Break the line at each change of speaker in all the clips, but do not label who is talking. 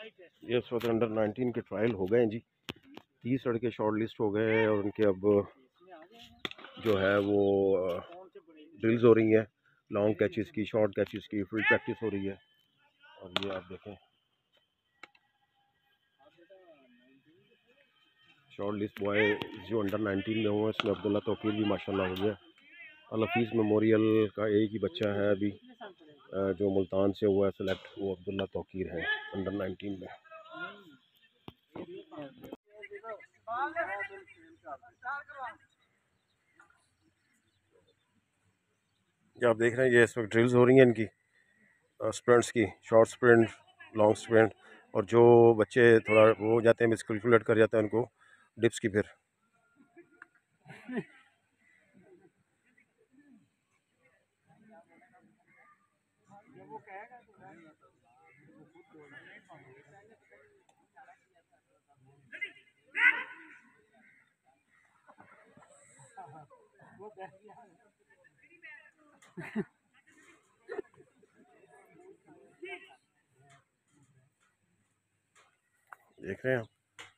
ये इस वक्त अंडर 19 के ट्रायल हो गए हैं जी। 30 लड़के शॉर्ट लिस्ट हो गए हैं और उनके अब जो है वो ड्रिल्स हो रही हैं, लॉन्ग कैचेस की, शॉर्ट कैचेस की फील्ड प्रैक्टिस हो रही है। और ये आप देखें शॉर्ट लिस्ट बॉय जो अंडर 19 में हुआ, इसमें अब्दुल्ला तौकीर भी माशाल्लाह हो गया। अल-हफीज़ मेमोरियल का एक ही बच्चा है अभी जो मुल्तान से हुआ है सेलेक्ट, वो अब्दुल्ला तौकीर है अंडर 19 में। ये आप देख रहे हैं ये इस वक्त ड्रिल्स हो रही हैं इनकी, स्प्रिंट्स की, शॉर्ट स्प्रिंट, लॉन्ग स्प्रिंट। और जो बच्चे थोड़ा वो हो जाते हैं, मिसकैलकुलेट कर जाते हैं, उनको डिप्स की फिर देख रहे हैं आप।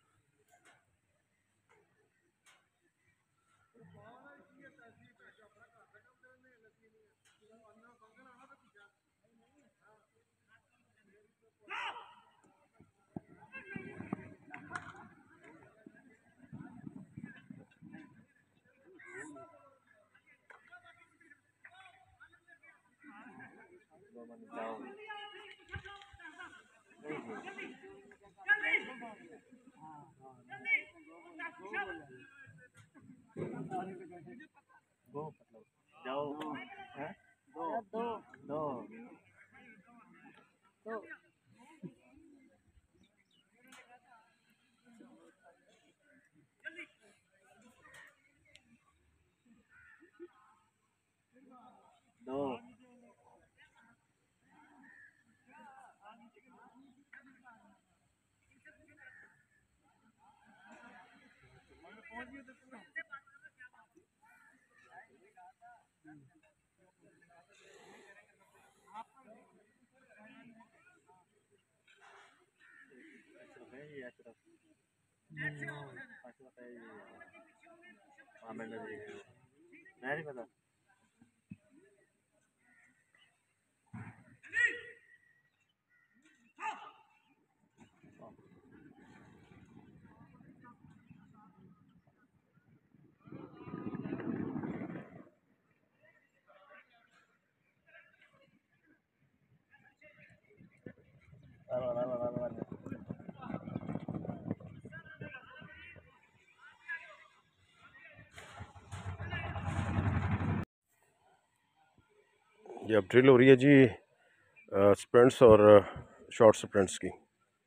ये अब ड्रिल हो रही है जी स्प्रिंट्स और शॉर्ट स्प्रिंट्स की।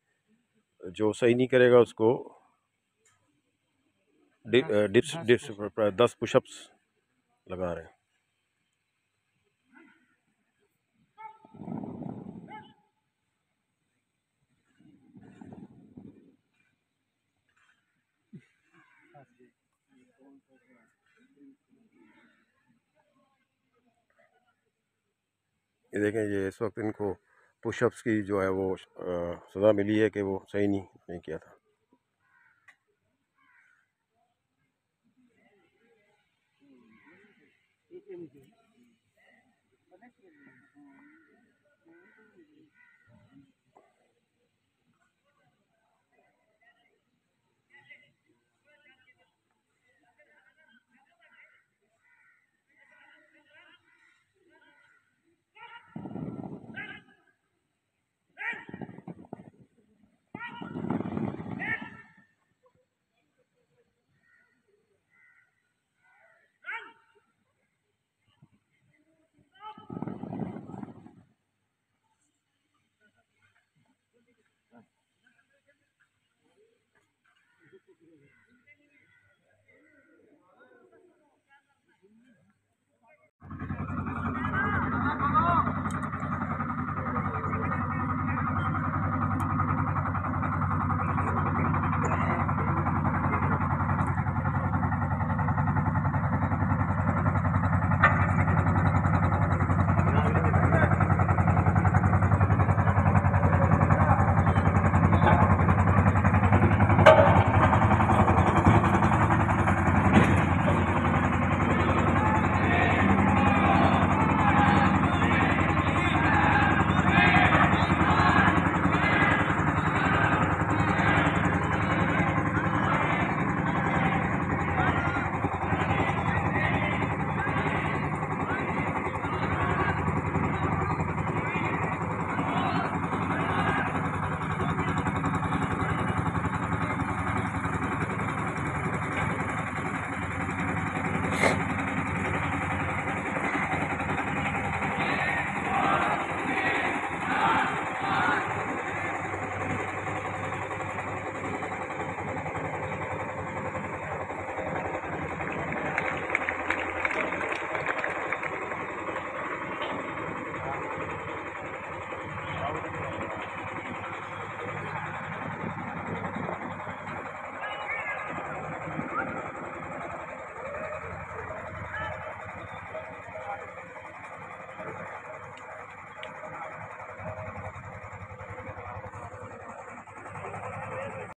जो सही नहीं करेगा उसको डिप्स डिप्स 10 पुशअप्स लगा रहे हैं। ये देखें, ये इस वक्त इनको पुशअप्स की जो है वो सज़ा मिली है कि वो सही नहीं किया था।